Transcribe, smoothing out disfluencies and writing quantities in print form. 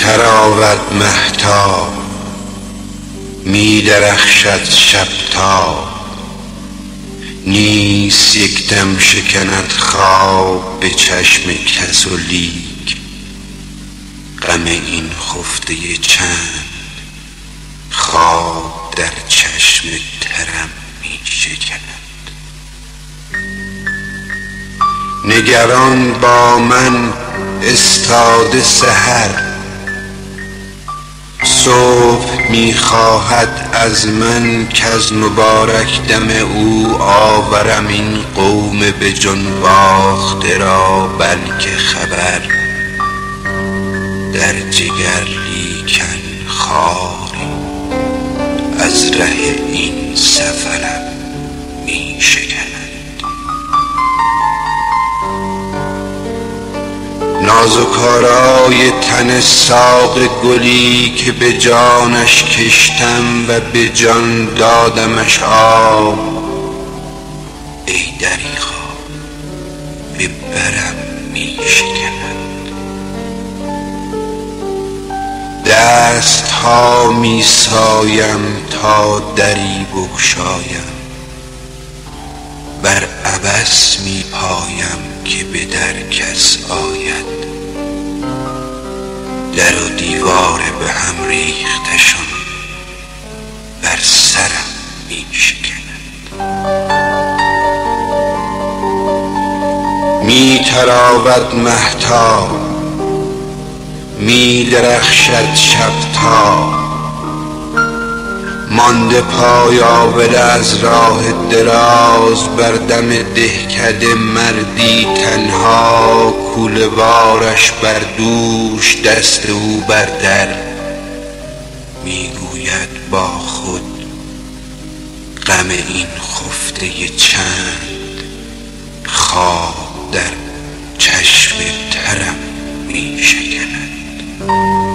تراود مهتاب، می درخشد شبتاب، نیست یک دم شکند خواب به چشم کس و لیک. غم این خفته چند خواب در چشم ترم می شکند. نگران با من استاده سحر، صبح می خواهد از من کز مبارک دم او آورم این قوم به جنباخته را بلکه خبر در جگر لیکن خاری از ره این سفرم می شکند. نازکارای تن ساق گلی که به جانش کشتم و به جان دادمش آب، ای دریغا به برم می شکند. دست ها می سایم تا دری بگشایم، بر عبث می پایم که به در کس آید. در و دیوار به هم ریختشان بر سرم می شکند. می تراود مهتاب، می درخشد شبتاب، مانده پای آورده از راه دراز بر دم دهکده مردی تنها، کوله بارش بر دوش دست او بر در، میگوید با خود غم این خفته چند خواب در چشم ترم می شکند.